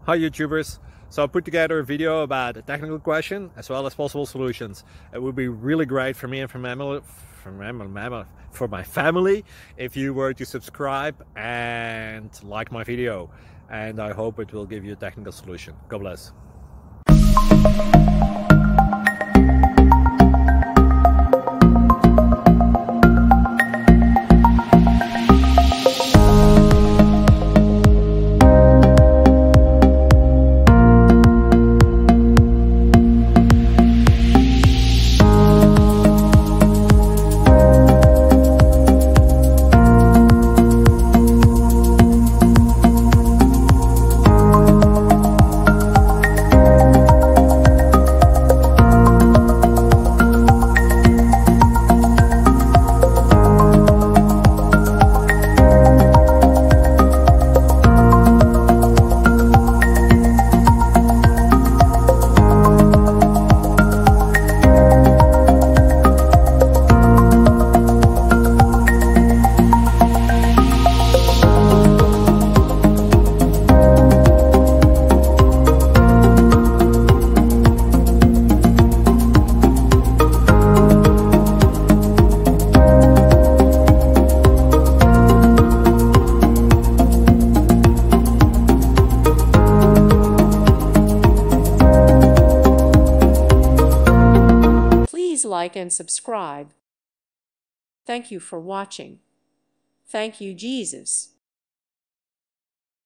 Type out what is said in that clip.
Hi YouTubers! So I put together a video about a technical question as well as possible solutions. It would be really great for me and for my family if you were to subscribe and like my video, and I hope it will give you a technical solution. God bless. Please like and subscribe. Thank you for watching. Thank you, Jesus.